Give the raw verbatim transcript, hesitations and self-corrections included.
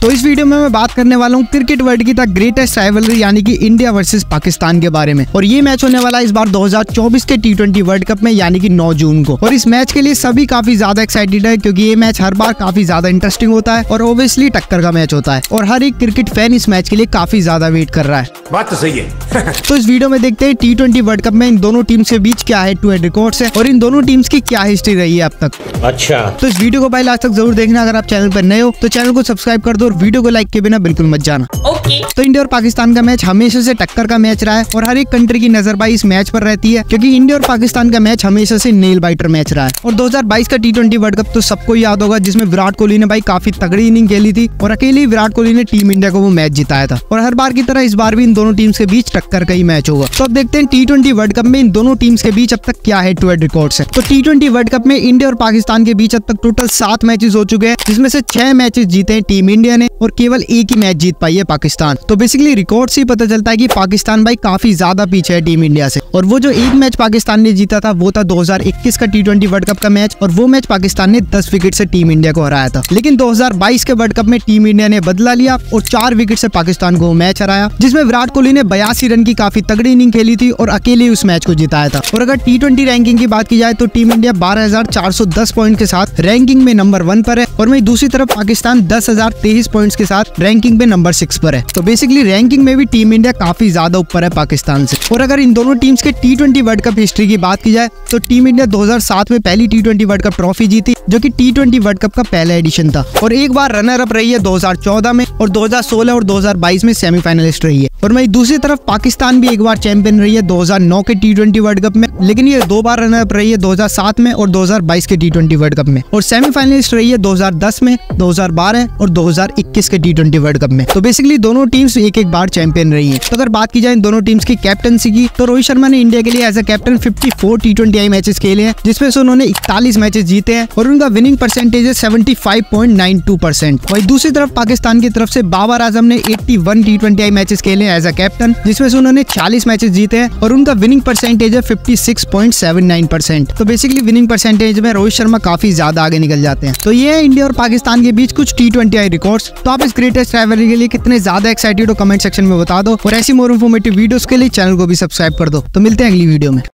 तो इस वीडियो में मैं बात करने वाला हूँ क्रिकेट वर्ल्ड की द ग्रेटेस्ट राइवलरी यानी कि इंडिया वर्सेस पाकिस्तान के बारे में। और ये मैच होने वाला है इस बार दो हज़ार चौबीस के टी ट्वेंटी वर्ल्ड कप में यानी कि नौ जून को। और इस मैच के लिए सभी काफी ज्यादा एक्साइटेड है क्योंकि ये मैच हर बार काफी ज्यादा इंटरेस्टिंग होता है और ओब्वियसली टक्कर का मैच होता है और हर एक क्रिकेट फैन इस मैच के लिए काफी ज्यादा वेट कर रहा है। बात तो सही है। तो इस वीडियो में देखते हैं टी ट्वेंटी वर्ल्ड कप में इन दोनों टीम्स के बीच क्या हेड टू हेड रिकॉर्ड्स है और इन दोनों टीम्स की क्या हिस्ट्री रही है अब तक। अच्छा, तो इस वीडियो को भाई लास्ट तक जरूर देखना। अगर आप चैनल पर नए हो तो चैनल को सब्सक्राइब कर दो और वीडियो को लाइक के बिना बिल्कुल मत जाना। ओके। तो इंडिया और पाकिस्तान का मैच हमेशा से टक्कर का मैच रहा है और हर एक कंट्री की नजर भाई इस मैच पर रहती है क्योंकि इंडिया और पाकिस्तान का मैच हमेशा से नेल बाइटर मैच रहा है। और दो हज़ार बाईस का टी ट्वेंटी वर्ल्ड कप तो सबको याद होगा जिसमें विराट कोहली ने भाई काफी तगड़ी इनिंग खेली थी और अकेले विराट कोहली ने टीम इंडिया को वो मैच जिताया था। और हर बार की तरह इस बार भी इन दोनों टीम्स के बीच टक्कर का ही मैच होगा। तो अब देखते हैं टी ट्वेंटी वर्ल्ड कप में इन दोनों टीम्स के बीच अब तक क्या हेड टू हेड रिकॉर्ड्स है। तो टी ट्वेंटी वर्ल्ड कप में इंडिया और पाकिस्तान के बीच अब तक टोटल सात मैचेस हो चुके हैं जिसमें से छह मैचेस जीते हैं टीम इंडिया ने और केवल एक ही मैच जीत पाई है पाकिस्तान। तो बेसिकली रिकॉर्ड से पता चलता है कि पाकिस्तान भाई काफी ज्यादा पीछे है टीम इंडिया से। और वो जो एक मैच पाकिस्तान ने जीता था वो था दो हज़ार इक्कीस का टी ट्वेंटी वर्ल्ड कप का मैच और वो मैच पाकिस्तान ने दस विकेट से टीम इंडिया को हराया था। लेकिन दो हज़ार बाईस के वर्ल्ड कप में टीम इंडिया ने बदला लिया और चार विकेट से पाकिस्तान को मैच हराया जिसमें विराट कोहली ने बयासी रन की काफी तगड़ी इनिंग खेली थी और अकेले उस मैच को जिताया था। और अगर टी ट्वेंटी रैंकिंग की बात की जाए तो टीम इंडिया बारह हजार चार सौ दस पॉइंट के साथ रैंकिंग में नंबर वन पर है और वहीं दूसरी तरफ पाकिस्तान दस हजार तेईस पॉइंट्स के साथ रैंकिंग में नंबर सिक्स पर है। तो बेसिकली रैंकिंग में भी टीम इंडिया काफी ज्यादा ऊपर है पाकिस्तान से। और अगर इन दोनों टीम्स के T twenty world cup history की बात की जाए तो टीम इंडिया दो हज़ार सात में पहली T twenty world cup trophy जीती जो कि टी ट्वेंटी वर्ल्ड कप का पहला एडिशन था और एक बार रनर अप रही है दो हज़ार चौदह में और दो हज़ार सोलह और दो हज़ार बाईस में सेमीफाइनलिस्ट रही है। और वहीं दूसरी तरफ पाकिस्तान भी एक बार चैंपियन रही है दो हज़ार नौ के टी ट्वेंटी वर्ल्ड कप में, लेकिन ये दो बार रनर अप रही है दो हज़ार सात में और दो हज़ार बाईस के टी ट्वेंटी वर्ल्ड कप में और सेमीफाइनलिस्ट रही है दो हज़ार दस में, दो हज़ार बारह और दो हज़ार इक्कीस के टी ट्वेंटी वर्ल्ड कप में। तो बेसिकली दोनों टीम्स एक एक बार चैंपियन रही है। तो अगर बात की जाए इन दोनों टीम्स की कैप्टनसी की तो रोहित शर्मा ने इंडिया के लिए एज अ कैप्टन चौवन टी ट्वेंटी आई मैचेस खेले हैं जिसमें से उन्होंने इकतालीस मैचेस जीते हैं और उनका विनिंग परसेंटेज है पचहत्तर पॉइंट नौ दो परसेंट। वहीं दूसरी तरफ पाकिस्तान की तरफ से बाबर आजम ने इक्यासी टी ट्वेंटी आई मैचेस खेले हैं एज अ कैप्टन जिसमें से उन्होंने छियालीस मैचेस जीते हैं और उनका विनिंग परसेंटेज है छप्पन पॉइंट सात नौ परसेंट। तो बेसिकली विनिंग परसेंटेज में रोहित शर्मा काफी ज्यादा आगे निकल जाते हैं। तो ये है इंडिया और पाकिस्तान के बीच कुछ टी ट्वेंटी आई रिकॉर्ड्स। तो आप इस ग्रेटेस्ट राइवलरी के लिए कितने ज्यादा एक्साइटेड हो कमेंट सेक्शन में बता दो और ऐसी मोर इन्फॉर्मेटिव वीडियोस के लिए चैनल को भी सब्सक्राइब कर दो। तो मिलते हैं अगली वीडियो में।